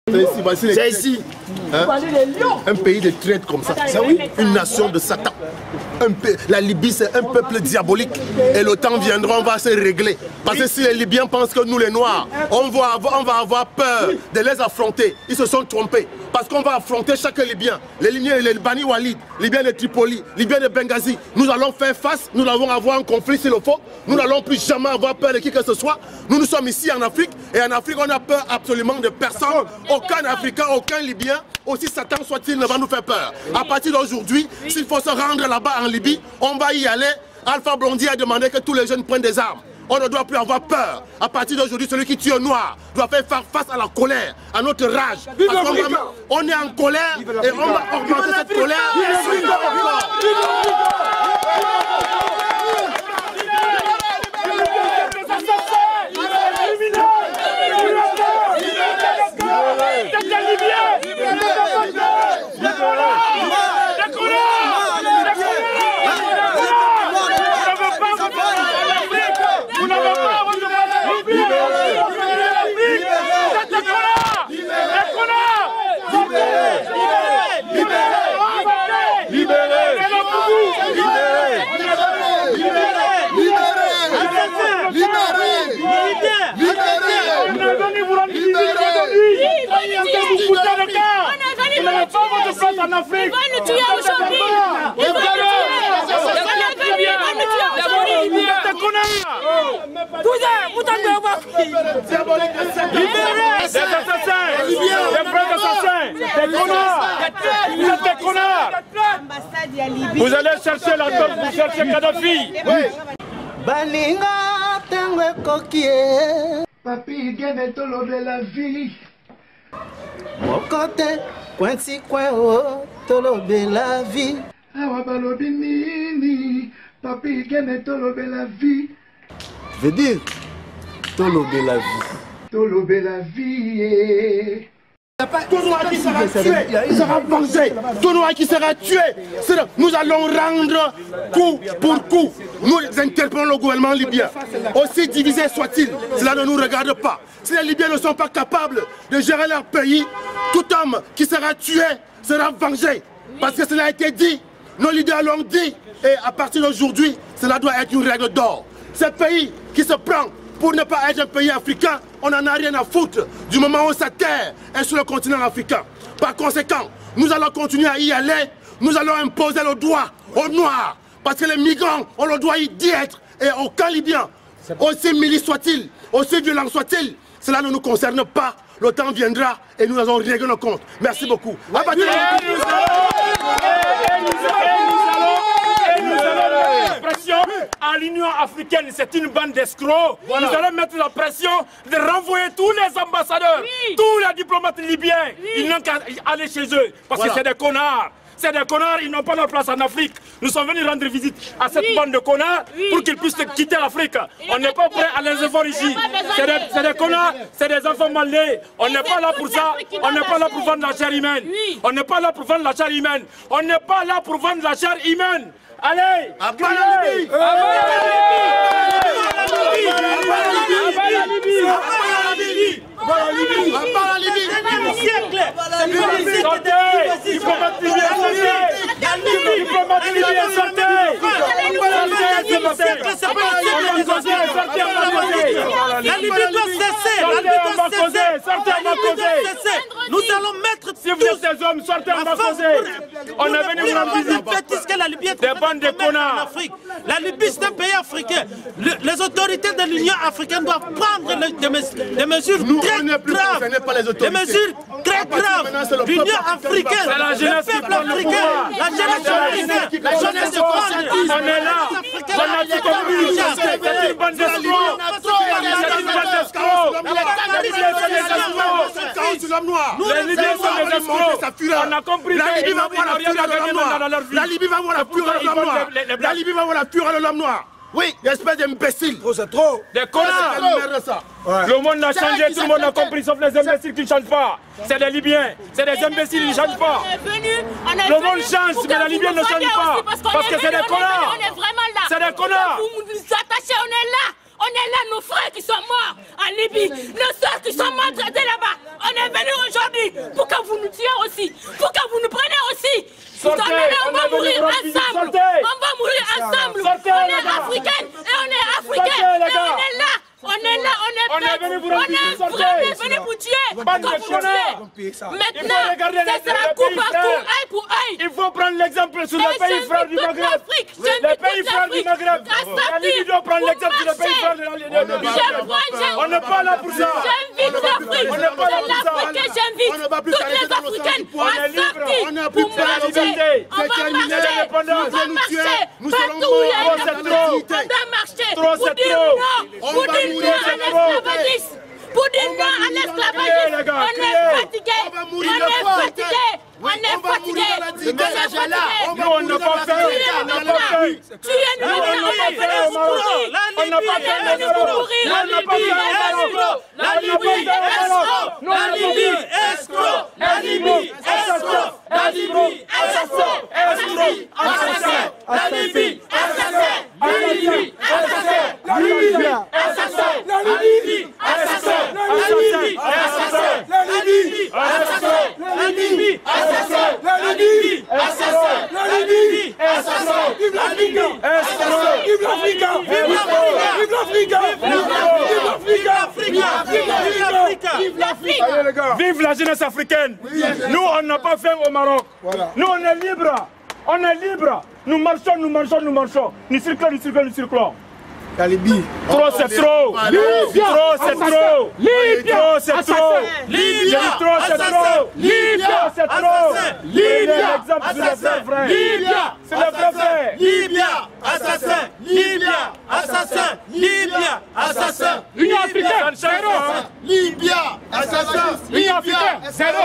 C'est ici. Hein? Un pays de traite comme ça. C'est oui, une nation de Satan. La Libye, c'est un peuple diabolique. Et le temps viendra, on va se régler. Parce que si les Libyens pensent que nous, les Noirs, on va avoir peur de les affronter, ils se sont trompés. Parce qu'on va affronter chaque Libyen. Les Libyens, les Bani Walid, Libyens de Tripoli, Libyens de Benghazi. Nous allons faire face, nous allons avoir un conflit s'il le faut. Nous n'allons plus jamais avoir peur de qui que ce soit. Nous sommes ici en Afrique. Et en Afrique, on a peur absolument de personne. Aucun Africain, aucun Libyen, aussi Satan soit-il, ne va nous faire peur. À partir d'aujourd'hui, s'il faut se rendre là-bas en Libye, on va y aller. Alpha Blondy a demandé que tous les jeunes prennent des armes. On ne doit plus avoir peur. À partir d'aujourd'hui, celui qui tue un noir doit faire face à la colère, à notre rage. On est en colère et on va augmenter cette colère. En Afrique. Ils vont nous tuer aujourd'hui. Ils vont nous tuer. Vous allez chercher la tête, vous cherchez Kadhafi. Baninga tengwe kokie. Papi gene tolo de la vie. Mokote kwensi kweo tolo de la vie. Awa balobi nini. Papi gene tolo de la vie. Veut dire tolo de la vie. Tolo de la vie. Tout noir qui sera tué, il sera vengé. Tout noir qui sera tué. Nous allons rendre coup pour coup. Nous interpellons le gouvernement libyen. Aussi divisé soit-il, cela ne nous regarde pas. Si les Libyens ne sont pas capables de gérer leur pays, tout homme qui sera tué sera vengé. Parce que cela a été dit, nos leaders l'ont dit. Et à partir d'aujourd'hui, cela doit être une règle d'or. Ce pays qui se prend pour ne pas être un pays africain, on n'en a rien à foutre du moment où sa terre est sur le continent africain. Par conséquent, nous allons continuer à y aller, nous allons imposer le droit aux Noirs, parce que les migrants ont le droit d'y être, et aucun Libyen, aussi milice soit-il, aussi violent soit-il, cela ne nous concerne pas. Le temps viendra et nous allons régler nos comptes. Merci beaucoup. À l'Union africaine, c'est une bande d'escrocs. Nous allons mettre la pression de renvoyer tous les ambassadeurs, tous les diplomates libyens. Ils n'ont qu'à aller chez eux parce que c'est des connards. C'est des connards, ils n'ont pas leur place en Afrique. Nous sommes venus rendre visite à cette bande de connards pour qu'ils puissent quitter l'Afrique. On n'est pas prêt à les efforts ici. C'est des connards, c'est des enfants mal nés. On n'est pas là pour ça. On n'est pas là pour vendre la chair humaine. On n'est pas là pour vendre la chair humaine. On n'est pas là pour vendre la chair humaine. Allez, à bas la Libye! Nous allons mettre si vous êtes des hommes, sortez, on va causer. On est venu rendre visite. Des bandes de connards. La Libye, c'est un pays africain. Les autorités de l'Union africaine doivent prendre des mesures très graves. Des mesures très graves. L'Union africaine, le peuple africain, la jeunesse africaine, la jeunesse de on est là. On a dit compris. C'est une bande d'escrocs. C'est une bande d'escrocs. Les Libyens sont des escrocs. On a compris. La Libye va voir la fureur de l'homme noir. La Libye va voir la fureur de l'homme noir. La Libye va voir la fureur de l'homme noir. Oui, espèce d'imbécile. C'est trop. Des connards. Le monde a changé, tout le monde a compris, sauf les imbéciles qui ne changent pas. C'est des Libyens, c'est des imbéciles, ils ne changent pas. Le monde change, mais la Libye ne change pas. Parce que c'est des connards. On est vraiment là. C'est des connards. Vous nous attachez, on est là. On est là, nos frères qui sont morts en Libye, nos soeurs qui sont mortes là-bas. On est venus aujourd'hui pour que vous nous tuiez aussi, pour que vous nous preniez aussi. On va mourir ensemble. On va mourir ensemble. On est africaine et on est africain. Et on est là. On est là, on est venu vous tuer. Maintenant, ce sera coup par coup, œil pour œil. Il faut prendre l'exemple sur les pays frères du Maghreb. Les pays frères du Maghreb. La Libye doit prendre l'exemple sur les pays frères du Maghreb. On n'est pas là pour ça. J'invite l'Afrique. On n'est pas là pour ça. J'invite toutes les Africaines à sortir pour marcher. On va marcher. Partout où il y a une Afrique, on va marcher. Pour dire non. Pour dire non à l'esclavagisme. Pour dire non à l'esclavagisme. On est fatigué. On est fatigué. On est fatigué. Nous, on n'a pas fait. Tuez-nous. On n'a pas fait. La Libye escroc. La Libye escroc. La Libye escroc. La Libye escroc. Assassin. La Libye assassin. La Libye assassin. La Libye assassin. La Libye assassin. La Libye assassin. La Libye assassin. La Libye assassin. La Libye assassin. La Libye assassin. Vive l'Afrique. Vive l'Afrique. Vive l'Afrique. Vive l'Afrique. Vive la jeunesse africaine. Nous, on n'a pas faim au Maroc. Nous, on est libres. On est libres. Nous marchons, nous marchons, nous marchons. Nous circulons, nous circulons, nous circulons. La Libye. Trop, c'est trop. Trop, c'est trop. Trop, c'est trop. Libya. Trop, c'est trop. Libya. C'est trop. Libya. Libya. C'est le vrai frère. Libya. Assassin. Libya. Assassin. Libya. Assassin. Union africaine, zéro. Libya. Assassin. Union africaine, zéro.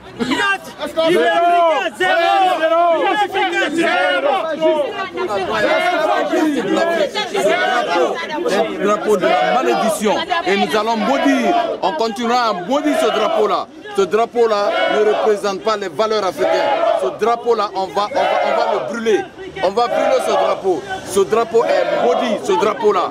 Un drapeau de la malédiction et nous allons maudire, on continuera à maudire ce drapeau-là. Ce drapeau-là ne représente pas les valeurs africaines. Ce drapeau-là, on va le brûler. On va brûler ce drapeau. Ce drapeau est maudit, ce drapeau-là.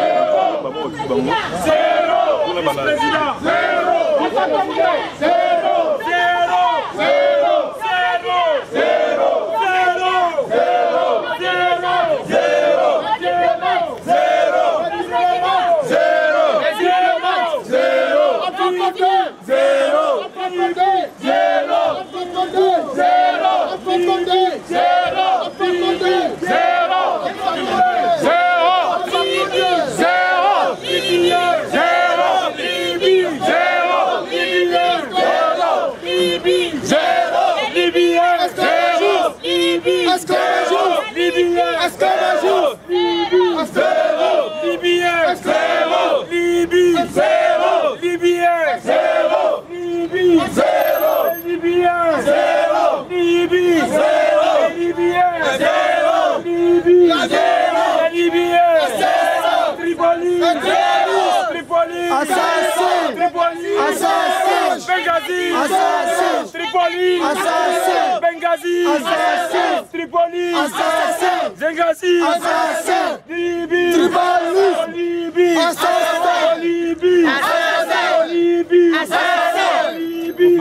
Tripoli, assassin, Benghazi, assassin, Tripoli, assassin, Benghazi, assassin, Libye, Tripoli, Libye, assassin, Libye, assassin, Libye, assassin, Libye,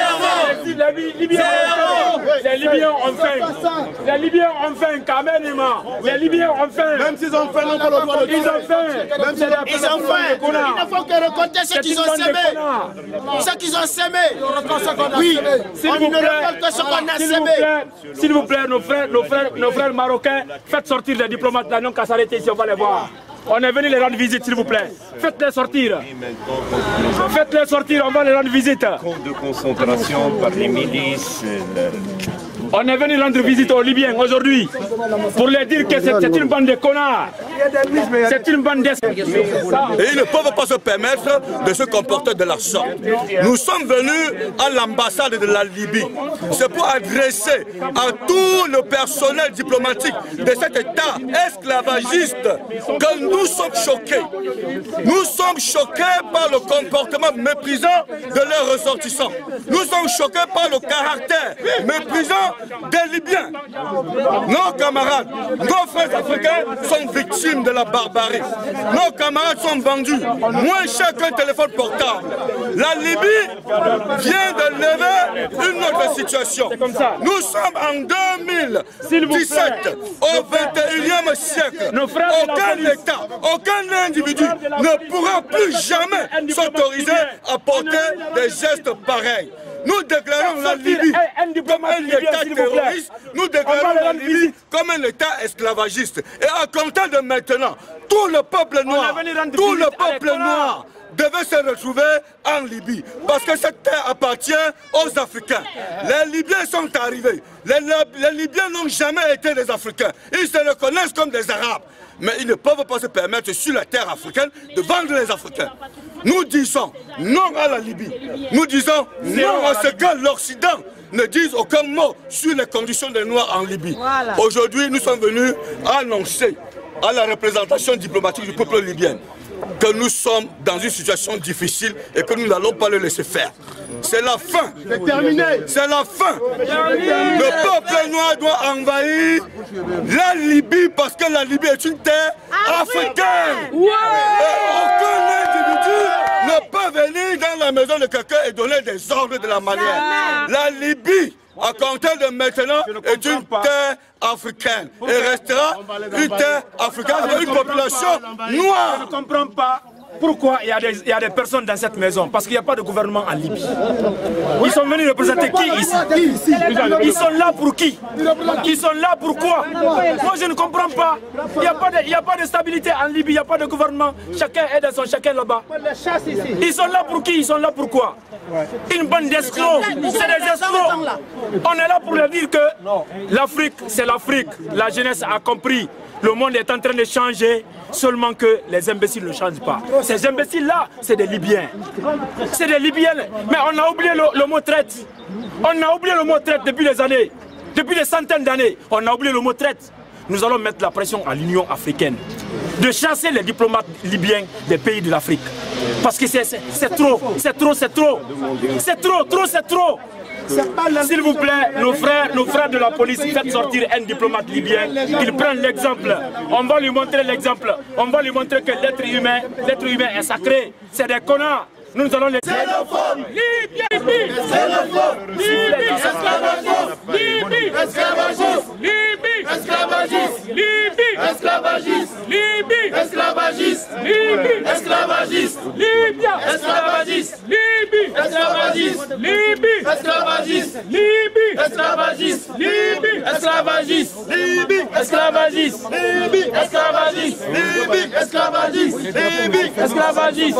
les Libyens ont faim. Les Libyens ont faim, carrément. Les Libyens ont faim. Même s'ils ont faim, ils n'ont pas le droit de dire. Ils ont faim. Même s'ils ont faim. Il ne faut que récolter ce qu'ils ont semé. Ce qu'ils ont semé. Oui, on ne récolte que ce qu'on a semé. S'il vous plaît, nos frères marocains, faites sortir les diplomates là, non qu'à s'arrêter ici, on va les voir. On est venu les rendre visite, s'il vous plaît. Faites-les sortir. Faites-les sortir, on va les rendre visite. Camp de concentration par les milices. On est venu rendre visite aux Libyens aujourd'hui pour leur dire que c'est une bande de connards. C'est une bande d'escrocs. Et ils ne peuvent pas se permettre de se comporter de la sorte. Nous sommes venus à l'ambassade de la Libye. C'est pour adresser à tout le personnel diplomatique de cet État esclavagiste que nous sommes choqués. Nous sommes choqués par le comportement méprisant de leurs ressortissants. Nous sommes choqués par le caractère méprisant des Libyens. Nos camarades, nos frères africains sont victimes de la barbarie. Nos camarades sont vendus moins cher qu'un téléphone portable. La Libye vient de lever une autre situation. Nous sommes en 2017, au 21e siècle. Aucun État, aucun individu ne pourra plus jamais s'autoriser à porter des gestes pareils. Nous déclarons la Libye comme un État terroriste, nous déclarons la Libye comme un État esclavagiste. Et à compter de maintenant, tout le peuple noir devait se retrouver en Libye. Parce que cette terre appartient aux Africains. Les Libyens sont arrivés. Les Libyens n'ont jamais été des Africains. Ils se reconnaissent comme des Arabes. Mais ils ne peuvent pas se permettre sur la terre africaine de vendre les Africains. Nous disons non à la Libye. Nous disons non à ce que l'Occident ne dise aucun mot sur les conditions des Noirs en Libye. Voilà. Aujourd'hui, nous sommes venus annoncer à la représentation diplomatique du peuple libyen que nous sommes dans une situation difficile et que nous n'allons pas le laisser faire. C'est la fin. C'est terminé. C'est la fin. Le peuple noir doit envahir la Libye parce que la Libye est une terre africaine. Ouais. Et aucun individu ne peut venir dans la maison de quelqu'un et donner des ordres de la manière. La Libye, à compter de maintenant, est une terre africaine et restera une terre africaine avec une population noire. Je ne comprends pas pourquoi il y a des personnes dans cette maison. Parce qu'il n'y a pas de gouvernement en Libye. Ils sont venus représenter qui ici? Ils sont là pour qui? Ils sont là pour quoi? Moi je ne comprends pas. Il n'y a pas de stabilité en Libye, il n'y a pas de gouvernement. Chacun est dans son chacun là-bas. Ils sont là pour qui? Ils sont là pour quoi? Une bande d'escrocs. C'est des escrocs. On est là pour leur dire que l'Afrique, c'est l'Afrique. La jeunesse a compris. Le monde est en train de changer, seulement que les imbéciles ne changent pas. Ces imbéciles-là, c'est des Libyens. C'est des Libyens. Mais on a oublié le mot traite. On a oublié le mot traite depuis des années. Depuis des centaines d'années, on a oublié le mot traite. Nous allons mettre la pression à l'Union africaine de chasser les diplomates libyens des pays de l'Afrique. Parce que c'est trop, c'est trop, c'est trop. C'est trop, c'est trop. S'il vous plaît, nos frères de la police, faites sortir un diplomate libyen, qu'ils prennent l'exemple. On va lui montrer l'exemple. On va lui montrer que l'être humain est sacré. C'est des connards. Nous allons les... Xénophobe, Libye, xénophobe, Libye, esclavagiste, Libye, esclavagiste, Libye, esclavagiste, Libye, esclavagiste, Libye, esclavagiste, Libye, esclavagiste, Libye, esclavagiste, Libye, esclavagiste, Libye, esclavagiste, Libye, esclavagiste, Libye, esclavagiste, Libye, esclavagiste, Libye, esclavagiste, Libye, esclavagiste,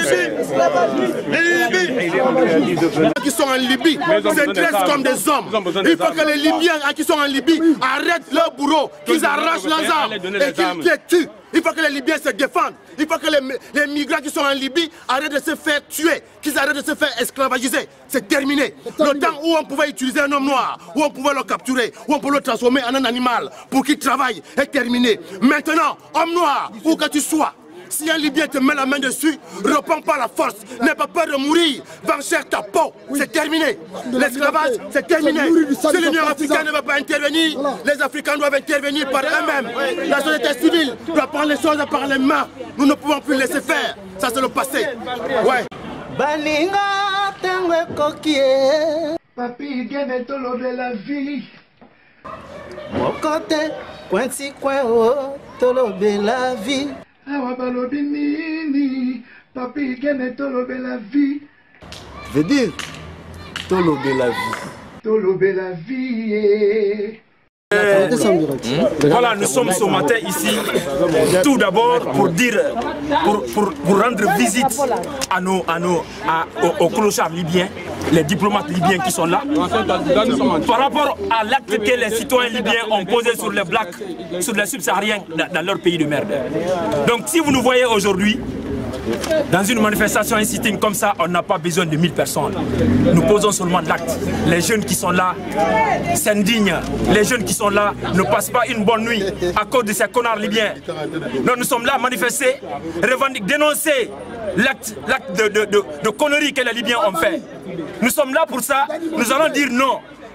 qui sont en Libye se dressent comme des hommes. Il faut que les Libyens qui sont en Libye arrêtent leur bourreau, qu'ils arrachent leurs armes et qu'ils les tuent. Il faut que les Libyens se défendent. Il faut que les migrants qui sont en Libye arrêtent de se faire tuer, qu'ils arrêtent de se faire esclavagiser. C'est terminé. Le temps où on pouvait utiliser un homme noir, où on pouvait le capturer, où on pouvait le transformer en un animal pour qu'il travaille est terminé. Maintenant, homme noir, où que tu sois, si un Libyen te met la main dessus, reprends pas la force, n'aie pas peur de mourir, venge ta peau, c'est terminé. L'esclavage, c'est terminé. Si l'Union africaine ne va pas intervenir, les Africains doivent intervenir par eux-mêmes. La société civile doit prendre les choses par les mains. Nous ne pouvons plus laisser faire. Ça, c'est le passé. Ouais. Baninga tengwe kokie. Papi gene tolobe la vie. Mokote, kwensi kweo, tolobe la vie. Awa balobi nini, papi gene tolobe la vie. Veut dire, tolobe la vie. Tolobe la vie. Voilà, nous sommes ce matin ici, tout d'abord pour dire, pour rendre visite aux clochards libyens, les diplomates libyens qui sont là, par rapport à l'acte que les citoyens libyens ont posé sur les blacks, sur les subsahariens dans leur pays de merde. Donc si vous nous voyez aujourd'hui, dans une manifestation, un sitting comme ça, on n'a pas besoin de 1000 personnes. Nous posons seulement l'acte. Les jeunes qui sont là s'indignent. Les jeunes qui sont là ne passent pas une bonne nuit à cause de ces connards libyens. Donc nous sommes là à manifester, revendiquer, dénoncer l'acte de conneries que les Libyens ont fait. Nous sommes là pour ça. Nous allons dire non.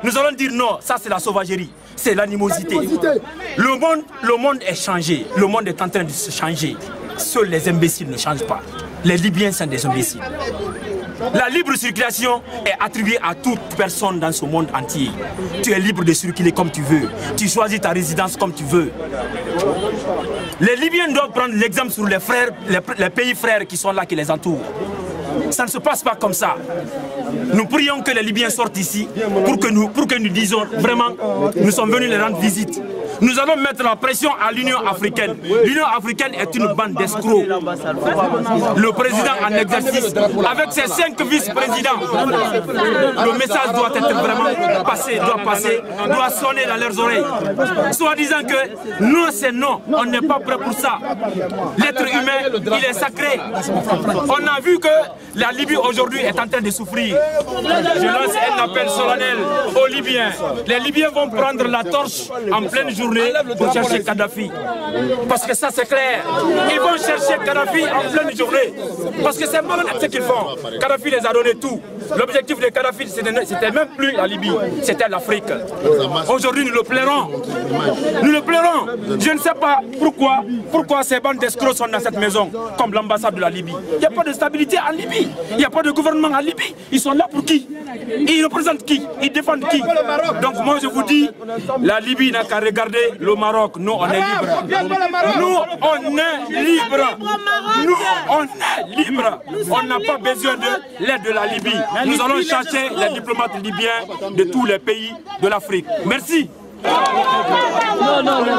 Nous allons dire non, ça c'est la sauvagerie, c'est l'animosité. Le monde est changé, le monde est en train de se changer. Seuls les imbéciles ne changent pas. Les Libyens sont des imbéciles. La libre circulation est attribuée à toute personne dans ce monde entier. Tu es libre de circuler comme tu veux. Tu choisis ta résidence comme tu veux. Les Libyens doivent prendre l'exemple sur les frères, les pays frères qui sont là, qui les entourent. Ça ne se passe pas comme ça. Nous prions que les Libyens sortent ici pour que nous disions vraiment, nous sommes venus les rendre visite. Nous allons mettre la pression à l'Union africaine. L'Union africaine est une bande d'escrocs. Le président en exercice, avec ses 5 vice-présidents, le message doit être vraiment passé, doit sonner dans leurs oreilles. Soit disant que non, c'est non, on n'est pas prêt pour ça. L'être humain, il est sacré. On a vu que la Libye aujourd'hui est en train de souffrir. Je lance un appel solennel aux Libyens. Les Libyens vont prendre la torche en pleine journée pour chercher Kadhafi. Parce que ça c'est clair. Ils vont chercher Kadhafi en pleine journée. Parce que c'est malhonnête ce qu'ils font. Kadhafi les a donné tout. L'objectif de Kadhafi, c'était même plus la Libye, c'était l'Afrique. Aujourd'hui nous le pleurons. Nous le pleurons. Je ne sais pas pourquoi ces bandes d'escrocs sont dans cette maison, comme l'ambassade de la Libye. Il n'y a pas de stabilité en Libye. Il n'y a pas de gouvernement en Libye. Ils sont là pour qui? Ils représentent qui? Ils défendent qui? Donc moi je vous dis, la Libye n'a qu'à regarder le Maroc. Nous on est libre. Nous on est libre. Nous on est libre. On n'a pas besoin de l'aide de la Libye. Nous allons chercher les diplomates libyens de tous les pays de l'Afrique. Merci. Non, non, non.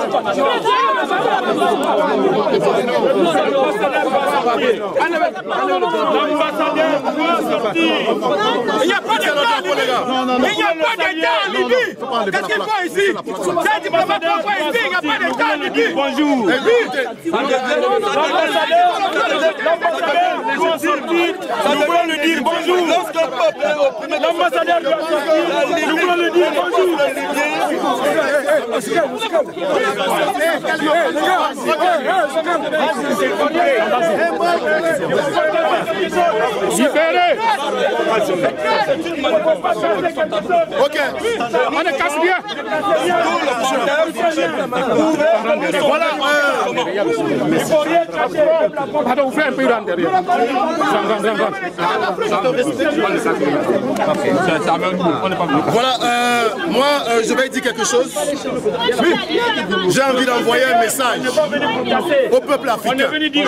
Il n'y a pas d'État en Libye. Qu'est-ce qu'ils font ici? Ces diplomates ne font pas ici. Il n'y a pas d'État en Libye. Bonjour. Nous voulons le dire bonjour. L'ambassadeur doit sortir. Nous voulons le dire bonjour. Ok, on est casse bien. Voilà. Pardon, vous faites un peu derrière. Voilà, moi je vais dire quelque chose. J'ai envie d'envoyer un message au peuple africain.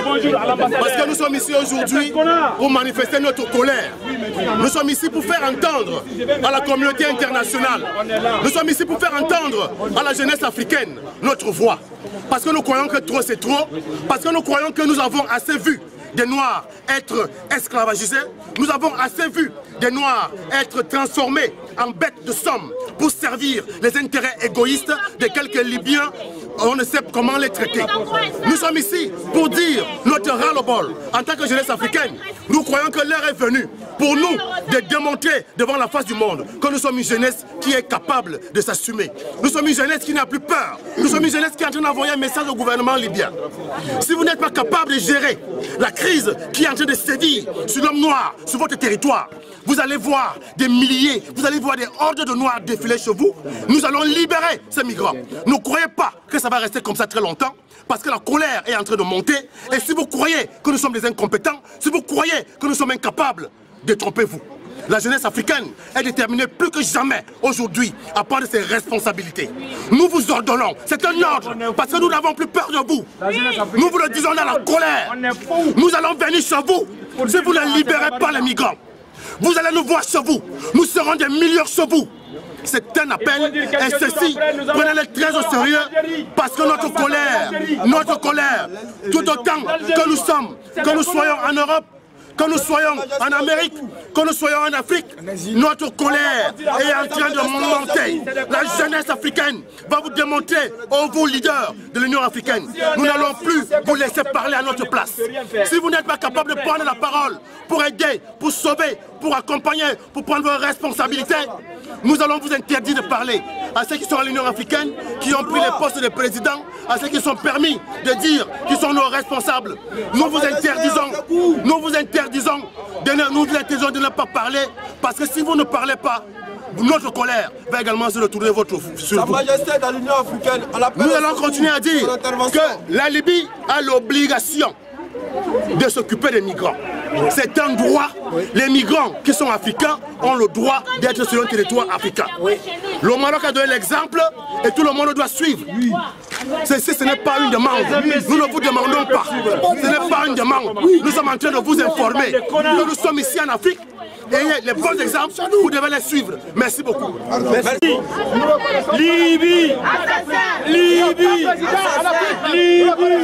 Parce que nous sommes ici aujourd'hui pour manifester notre colère. Nous sommes ici pour faire entendre à la communauté internationale. Nous sommes ici pour faire entendre à la jeunesse africaine notre voix. Parce que nous croyons que trop c'est trop. Parce que nous croyons que nous avons assez vu des Noirs être esclavagisés. Nous avons assez vu des Noirs être transformés en bêtes de somme pour servir les intérêts égoïstes de quelques Libyens. On ne sait comment les traiter. Nous sommes ici pour dire notre ras-le-bol en tant que jeunesse africaine. Nous croyons que l'heure est venue pour nous de démontrer devant la face du monde que nous sommes une jeunesse qui est capable de s'assumer. Nous sommes une jeunesse qui n'a plus peur. Nous sommes une jeunesse qui est en train d'envoyer un message au gouvernement libyen. Si vous n'êtes pas capable de gérer la crise qui est en train de sévir sur l'homme noir, sur votre territoire, vous allez voir des milliers, vous allez voir des hordes de Noirs défiler chez vous. Nous allons libérer ces migrants. Ne croyez pas que ça va rester comme ça très longtemps, parce que la colère est en train de monter. Et si vous croyez que nous sommes des incompétents, si vous croyez que nous sommes incapables, détrompez-vous. La jeunesse africaine est déterminée plus que jamais aujourd'hui à prendre ses responsabilités. Nous vous ordonnons, c'est un ordre, parce que nous n'avons plus peur de vous. Nous vous le disons dans la colère. Nous allons venir chez vous si vous ne libérez pas les migrants. Vous allez nous voir chez vous. Nous serons des millions chez vous. C'est un appel et ceci, prenez-le très au sérieux parce que notre colère, tout autant que nous sommes, que nous soyons en Europe, que nous soyons en Amérique, que nous soyons en Afrique, notre colère est en train de monter. La jeunesse africaine va vous démontrer, vous leaders de l'Union africaine, nous n'allons plus vous laisser parler à notre place. Si vous n'êtes pas capable de prendre la parole pour aider, pour sauver, pour accompagner, pour prendre vos responsabilités, nous allons vous interdire de parler à ceux qui sont à l'Union africaine, qui ont pris les postes de président, à ceux qui sont permis de dire qu'ils sont nos responsables. Nous vous interdisons de ne pas parler, parce que si vous ne parlez pas, notre colère va également se retourner sur vous. Majesté de l'Union africaine, nous allons continuer à dire que la Libye a l'obligation de s'occuper des migrants. C'est un droit. Les migrants qui sont africains ont le droit d'être sur un territoire africain. Le Maroc a donné l'exemple et tout le monde doit suivre. Ceci, ce n'est pas une demande. Nous ne vous demandons pas. Ce n'est pas une demande. Nous sommes en train de vous informer que nous sommes ici en Afrique. Et les bons exemples, vous devez les suivre. Merci beaucoup. Merci. Libye. Libye. Libye.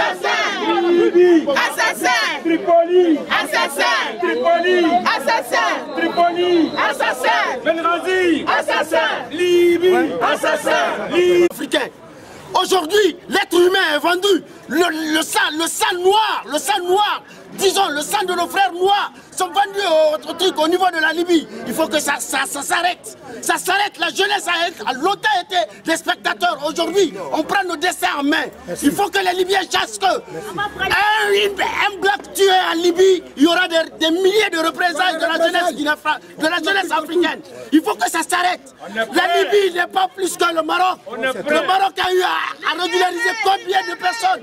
Libye. Assassin. Tripoli. Assassin. Tripoli. Assassin. Tripoli. Assassin. Benghazi. Assassin. Libye. Assassin. Libye. Africain. Aujourd'hui, l'être humain est vendu. Le sang noir, disons, le sang de nos frères noirs sont vendus au niveau de la Libye. Il faut que ça s'arrête. Ça s'arrête. La jeunesse a longtemps été des spectateurs. Aujourd'hui, on prend nos destins en main. Il faut que les Libyens sachent que un bloc tué en Libye, il y aura des milliers de représailles de la jeunesse africaine. Il faut que ça s'arrête. La Libye n'est pas plus que le Maroc. Le Maroc a eu à régulariser combien de personnes?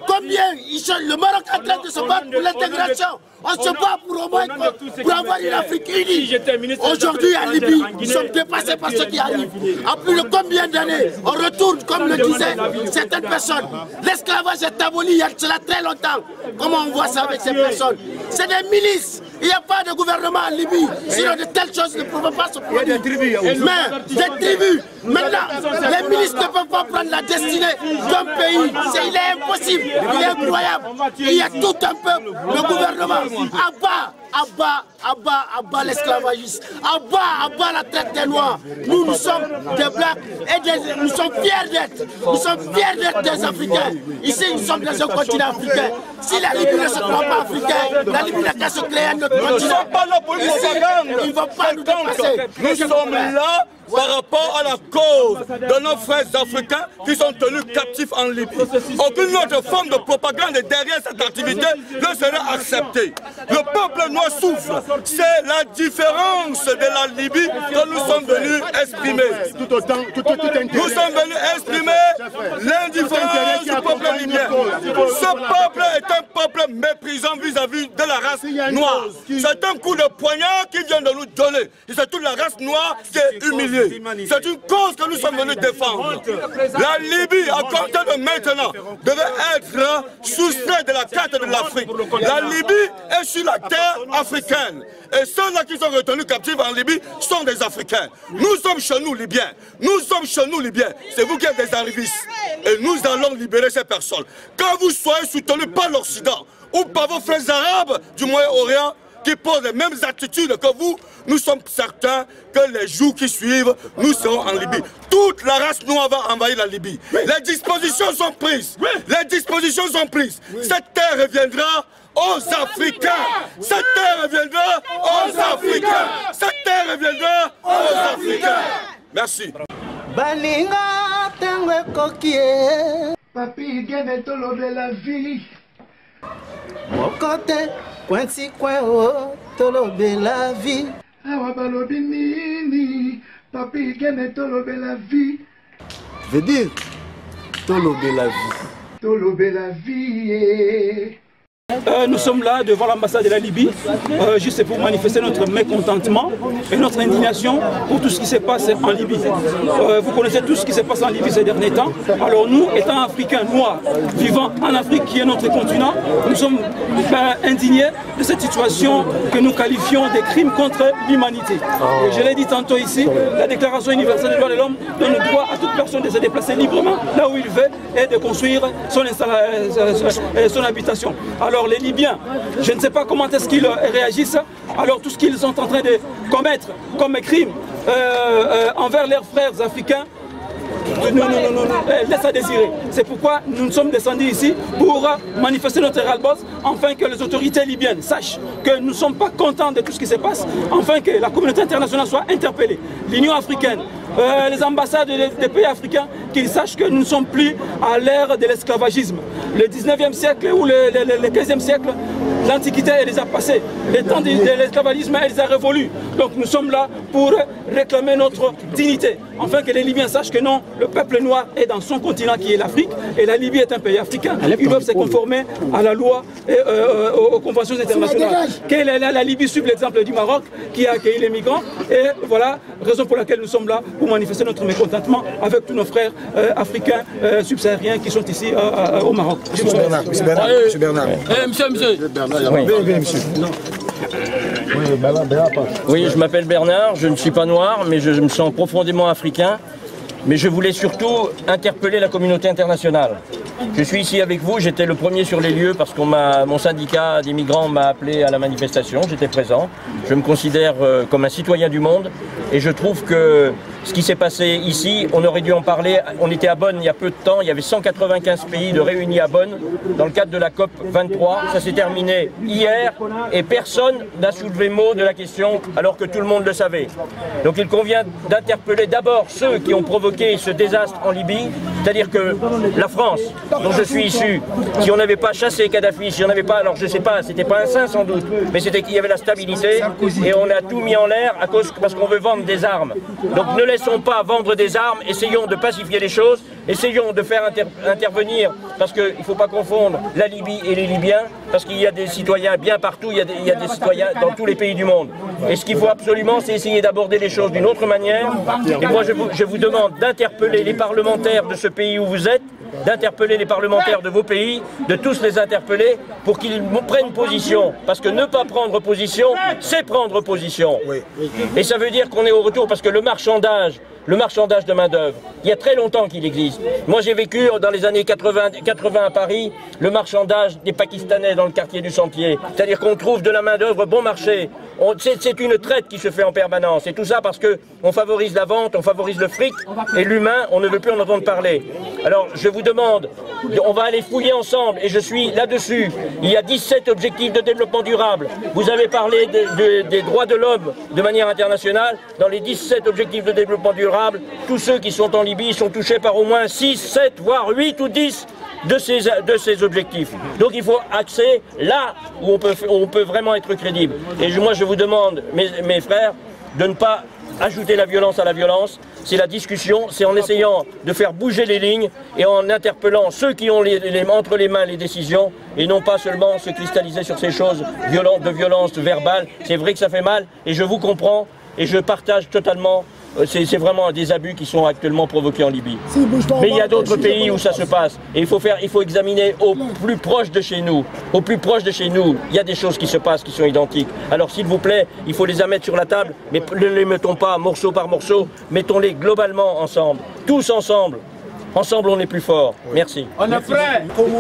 Le Maroc est en train de se battre pour l'intégration. On se bat pour au moins pour avoir une Afrique unie. Aujourd'hui en Libye, nous sommes dépassés par ce qui arrive. En plus de combien d'années, on retourne, comme le disaient certaines personnes. L'esclavage est aboli il y a cela très longtemps. Comment on voit ça avec ces personnes? C'est des milices. Il n'y a pas de gouvernement en Libye. Sinon de telles choses ne peuvent pas se produire. Mais des tribus. Maintenant, les milices ne peuvent pas prendre la destinée d'un pays. Il est impossible. Il est incroyable. Il y a tout un peuple, le gouvernement. Abat l'esclavagisme, abat la traite des Noirs. Nous sommes des Blacks et nous sommes fiers d'être des Africains. Ici, nous sommes dans un continent africain. Si la Libye ne se croit pas africaine, la Libye n'a qu'à se créer un autre continent. Nous ne sommes pas là pour une propagande. Ils ne vont pas nous dépasser. Nous sommes là par rapport à la cause de nos frères africains qui sont tenus captifs en Libye. Aucune autre forme de propagande derrière cette activité ne sera acceptée. Le peuple noir souffre. C'est la différence de la Libye que nous sommes venus exprimer. Nous sommes venus exprimer l'indifférence du peuple libyen. Ce peuple est un peuple méprisant vis-à-vis de la race noire. C'est un coup de poignard qui vient de nous donner. C'est toute la race noire qui est humiliée. C'est une cause que nous sommes venus défendre. La Libye, à compter de maintenant, devait être soustraite de la carte de l'Afrique. La Libye est sur la terre africaine. Et ceux-là qui sont retenus captifs en Libye sont des Africains. Nous sommes chez nous, Libyens. Nous sommes chez nous, Libyens. C'est vous qui êtes des arrivistes. Et nous allons libérer ces personnes. Quand vous soyez soutenus par l'Occident ou par vos frères arabes du Moyen-Orient, qui posent les mêmes attitudes que vous, nous sommes certains que les jours qui suivent, nous serons en Libye. Toute la race noire va envahir la Libye. Les dispositions sont prises. Les dispositions sont prises. Cette terre reviendra aux Africains. Cette terre reviendra aux Africains. Cette terre reviendra aux Africains. Merci. Baninga tengwe kokie. Papi gene tolobe la vie. Mokote kwensi kweo tolobe la vie. Awa balobi nini. Papi gene tolobe la vie. Veut dire tolobe la vie. Tolobe la vie. Nous sommes là devant l'ambassade de la Libye, juste pour manifester notre mécontentement et notre indignation pour tout ce qui se passe en Libye. Vous connaissez tout ce qui se passe en Libye ces derniers temps. Alors nous, étant Africains noirs, vivant en Afrique qui est notre continent, nous sommes indignés de cette situation que nous qualifions de crimes contre l'humanité. Je l'ai dit tantôt ici, la Déclaration universelle des droits de l'homme donne le droit à toute personne de se déplacer librement là où il veut et de construire son habitation. Alors les Libyens, je ne sais pas comment est-ce qu'ils réagissent, alors tout ce qu'ils sont en train de commettre comme crime envers leurs frères africains, laisse à désirer. C'est pourquoi nous sommes descendus ici pour manifester notre ras-le-bol, afin que les autorités libyennes sachent que nous ne sommes pas contents de tout ce qui se passe, afin que la communauté internationale soit interpellée. L'Union africaine, les ambassades des pays africains, qu'ils sachent que nous ne sommes plus à l'ère de l'esclavagisme. Le 19e siècle ou le 15e siècle, l'Antiquité, elle les a passés. Les temps de l'esclavagisme, elle les a révolus. Donc nous sommes là pour réclamer notre dignité. Afin que les Libyens sachent que non, le peuple noir est dans son continent qui est l'Afrique. Et la Libye est un pays africain. Ils doivent se conformer à la loi et aux conventions internationales. La Libye suit l'exemple du Maroc qui a accueilli les migrants. Et voilà, raison pour laquelle nous sommes là pour manifester notre mécontentement avec tous nos frères africains subsahariens qui sont ici au Maroc. Monsieur Bernard. Monsieur Bernard. Oui, je m'appelle Bernard, je ne suis pas noir, mais je me sens profondément africain. Mais je voulais surtout interpeller la communauté internationale. Je suis ici avec vous, j'étais le premier sur les lieux parce que mon syndicat des migrants m'a appelé à la manifestation, j'étais présent. Je me considère comme un citoyen du monde et je trouve que ce qui s'est passé ici, on aurait dû en parler. On était à Bonn il y a peu de temps, il y avait 195 pays de réunis à Bonn dans le cadre de la COP 23. Ça s'est terminé hier et personne n'a soulevé mot de la question alors que tout le monde le savait. Donc il convient d'interpeller d'abord ceux qui ont provoqué ce désastre en Libye, c'est-à-dire que la France, dont je suis issu, si on n'avait pas chassé Kadhafi, si on n'avait pas, alors je sais pas, c'était pas un saint sans doute, mais c'était qu'il y avait la stabilité et on a tout mis en l'air parce qu'on veut vendre des armes. Donc ne laissons pas vendre des armes, essayons de pacifier les choses, essayons de faire intervenir, parce qu'il ne faut pas confondre la Libye et les Libyens, parce qu'il y a des citoyens bien partout, il y a des citoyens dans tous les pays du monde. Et ce qu'il faut absolument, c'est essayer d'aborder les choses d'une autre manière. Et moi, je vous demande d'interpeller les parlementaires de ce pays où vous êtes, d'interpeller les parlementaires de vos pays, de tous les interpeller pour qu'ils prennent position. Parce que ne pas prendre position, c'est prendre position. Et ça veut dire qu'on est au retour, parce que le marchandage de main-d'œuvre, il y a très longtemps qu'il existe. Moi j'ai vécu dans les années 80 à Paris, le marchandage des Pakistanais dans le quartier du Sentier. C'est-à-dire qu'on trouve de la main-d'œuvre bon marché. C'est une traite qui se fait en permanence. Et tout ça parce qu'on favorise la vente, on favorise le fric, et l'humain, on ne veut plus en entendre parler. Alors je vous demande, on va aller fouiller ensemble, et je suis là-dessus. Il y a 17 objectifs de développement durable. Vous avez parlé des droits de l'homme de manière internationale. Dans les 17 objectifs de développement durable, tous ceux qui sont en Libye sont touchés par au moins 6, 7, voire 8 ou 10 de ces objectifs. Donc il faut axer là où on peut vraiment être crédible. Et moi je vous demande, mes frères, de ne pas ajouter la violence à la violence. C'est la discussion, c'est en essayant de faire bouger les lignes et en interpellant ceux qui ont entre les mains les décisions et non pas seulement se cristalliser sur ces choses de violence verbale. C'est vrai que ça fait mal et je vous comprends et je partage totalement. C'est vraiment des abus qui sont actuellement provoqués en Libye. Mais il y a d'autres pays où ça se passe. Et il faut examiner au plus proche de chez nous. Au plus proche de chez nous, il y a des choses qui se passent qui sont identiques. Alors s'il vous plaît, il faut les mettre sur la table, mais ne les mettons pas morceau par morceau, mettons-les globalement ensemble. Tous ensemble. Ensemble, on est plus fort. Merci. On est prêt.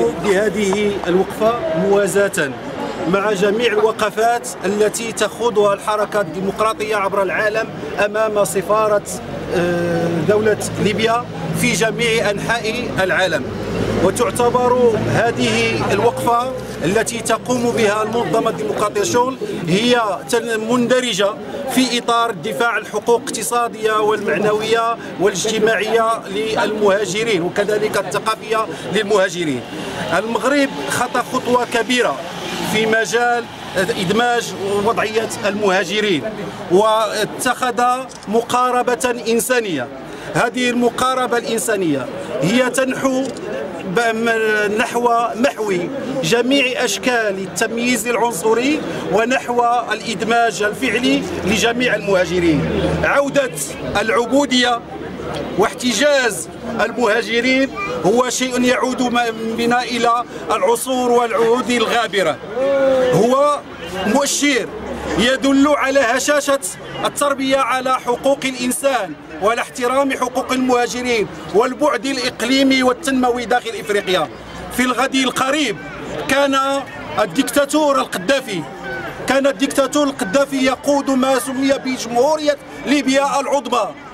مع جميع الوقفات التي تخوضها الحركة الديمقراطية عبر العالم أمام سفارة دولة ليبيا في جميع أنحاء العالم. وتعتبر هذه الوقفة التي تقوم بها المنظمة الديمقراطية شغل هي مندرجة في إطار دفاع الحقوق الاقتصادية والمعنوية والاجتماعية للمهاجرين وكذلك الثقافية للمهاجرين. المغرب خطى خطوة كبيرة في مجال إدماج وضعية المهاجرين واتخذ مقاربة إنسانية. هذه المقاربة الإنسانية هي تنحو نحو محو جميع أشكال التمييز العنصري ونحو الإدماج الفعلي لجميع المهاجرين. عودة العبودية واحتجاز المهاجرين هو شيء يعود بنا إلى العصور والعهود الغابرة. هو مؤشر يدل على هشاشة التربية على حقوق الإنسان وعلى احترام حقوق المهاجرين والبعد الإقليمي والتنموي داخل إفريقيا. في الغد القريب كان الدكتاتور القذافي يقود ما سمي بجمهورية ليبيا العظمى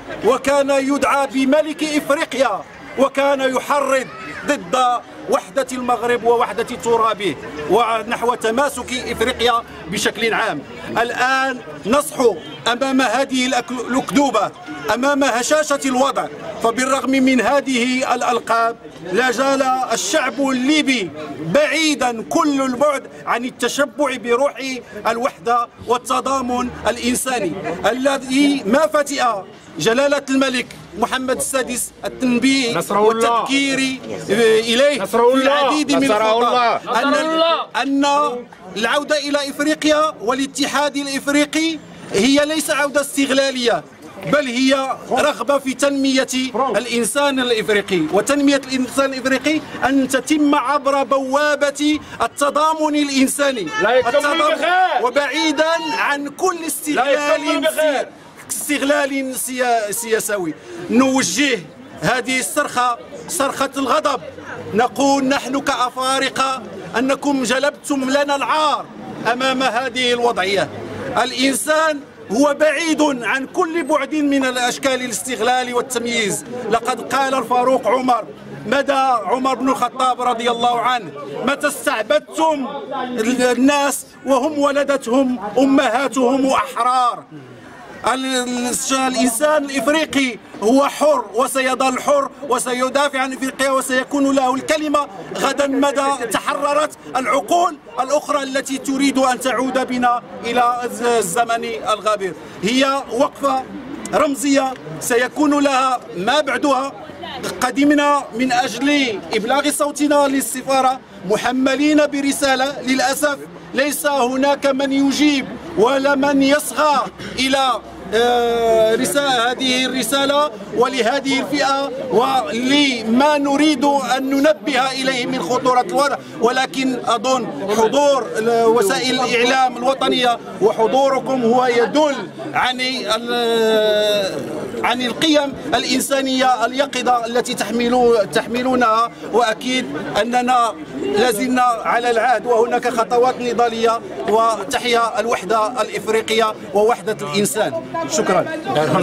وكان يدعى بملك إفريقيا، وكان يحرض ضد وحدة المغرب ووحدة ترابه ونحو تماسك إفريقيا بشكل عام. الآن نصحو أمام هذه الأكذوبة، أمام هشاشة الوضع، فبالرغم من هذه الألقاب لا زال الشعب الليبي بعيدا كل البعد عن التشبع بروح الوحدة والتضامن الإنساني الذي ما فتئ جلالة الملك محمد السادس التنبيه والتذكير إليه في العديد من الخطاب أن العودة إلى إفريقيا والاتحاد الإفريقي هي ليس عودة استغلالية، بل هي رغبة في تنمية الإنسان الإفريقي، وتنمية الإنسان الإفريقي أن تتم عبر بوابة التضامن الإنساني وبعيدا عن كل استغلال سياسي. نوجه هذه الصرخة صرخة الغضب، نقول نحن كأفارقة أنكم جلبتم لنا العار أمام هذه الوضعية. الإنسان هو بعيد عن كل بعد من الأشكال الاستغلال والتمييز. لقد قال الفاروق عمر عمر بن الخطاب رضي الله عنه: متى استعبدتم الناس وهم ولدتهم أمهاتهم أحرار. الإنسان الإفريقي هو حر وسيظل حر وسيدافع عن إفريقيا وسيكون له الكلمة غدا مدى تحررت العقول الأخرى التي تريد أن تعود بنا إلى الزمن الغابر. هي وقفة رمزية سيكون لها ما بعدها. قدمنا من أجل إبلاغ صوتنا للسفارة محملين برسالة، للأسف ليس هناك من يجيب ولا من يصغى إلى هذه الرسالة ولهذه الفئة ولما نريد أن ننبه إليه من خطورة الوضع. ولكن أظن حضور وسائل الإعلام الوطنية وحضوركم هو يدل عن القيم الإنسانية اليقظة التي تحملونها، وأكيد أننا لازلنا على العهد وهناك خطوات نضالية وتحيا الوحدة الإفريقية ووحدة الإنسان. شكرا. En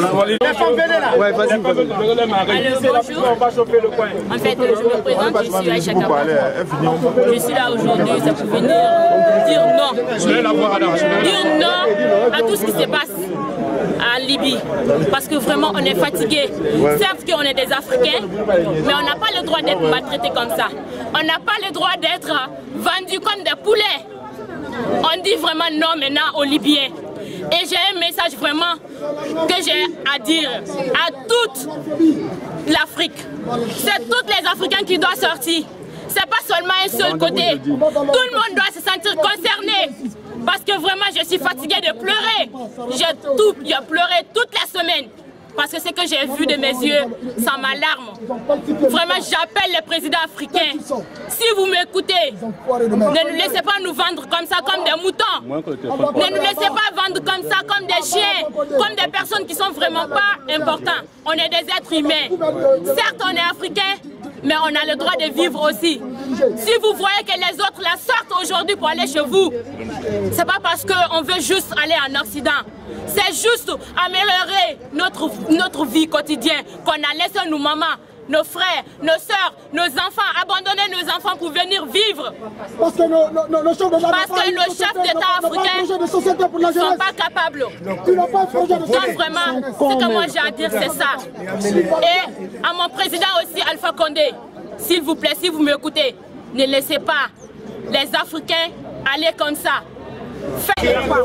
fait, je me présente, je suis Aïcha Kaba. Je suis là aujourd'hui, c'est pour venir dire non. Dire non à tout ce qui se passe en Libye. Parce que vraiment, on est fatigué. Certes qu'on est des Africains, mais on n'a pas le droit d'être maltraités comme ça. On n'a pas le droit d'être vendus comme des poulets. On dit vraiment non maintenant aux Libyens. Et j'ai un message vraiment que j'ai à dire à toute l'Afrique. C'est tous les Africains qui doivent sortir. C'est pas seulement un seul côté. Tout le monde doit se sentir concerné. Parce que vraiment je suis fatiguée de pleurer. J'ai pleuré toute la semaine. Parce que ce que j'ai vu de mes yeux, ça m'alarme. Vraiment, j'appelle les présidents africains. Si vous m'écoutez, ne nous laissez pas nous vendre comme ça, comme des moutons. Ne nous laissez pas vendre comme ça, comme des chiens, comme des personnes qui sont vraiment pas importantes. On est des êtres humains. Certes, on est africains, mais on a le droit de vivre aussi. Si vous voyez que les autres la sortent aujourd'hui pour aller chez vous, c'est pas parce qu'on veut juste aller en Occident. C'est juste améliorer notre vie quotidienne qu'on a laissé nos mamans, nos frères, nos soeurs, nos enfants, abandonner nos enfants pour venir vivre. Parce que nos chefs d'État africains ne sont pas capables. Donc vraiment, ce que moi j'ai à dire c'est ça. Et à mon président aussi, Alpha Condé, s'il vous plaît, si vous m'écoutez, ne laissez pas les Africains aller comme ça. On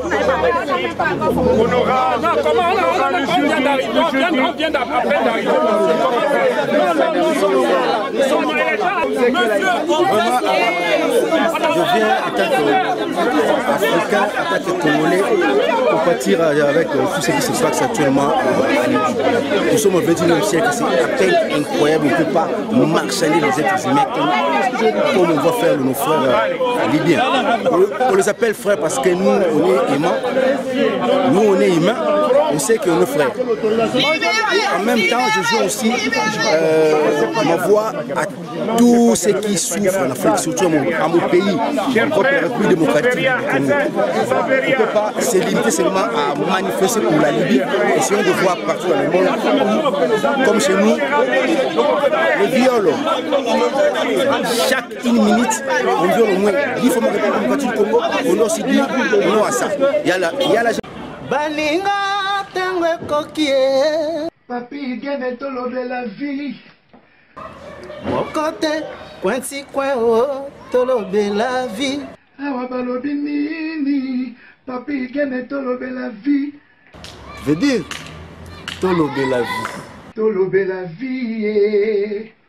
vient d'arriver. Je viens en tant qu'Africain, en tant que Congolais, pour partir avec tout ce qui se passe actuellement en Libye. Nous sommes au XXIe siècle, c'est à peine incroyable, on ne peut pas marchander les êtres humains comme on va faire nos frères libyens. On les appelle frères parce que nous, on est humains. Nous, on est humains, on sait qu'on est frères. Et en même temps, je joue aussi ma voix à tous ceux qui souffrent en Afrique, surtout à mon pays, en propre République démocratique du Congo. On ne peut pas se limiter seulement à manifester pour la Libye. Essayons de voir partout dans le monde, comme chez nous, les viols. Chaque une minute, on viole au moins 10 fois la République démocratique du Congo. On a aussi dit non à ça. Il y a la Balinga tango kokie Papi gene tolobe la vie Mokote kwensi kweo tolobe la vie Awa balobi nini Papi gene tolobe la vie Je veux dire tolobe la vie Tolobe la vie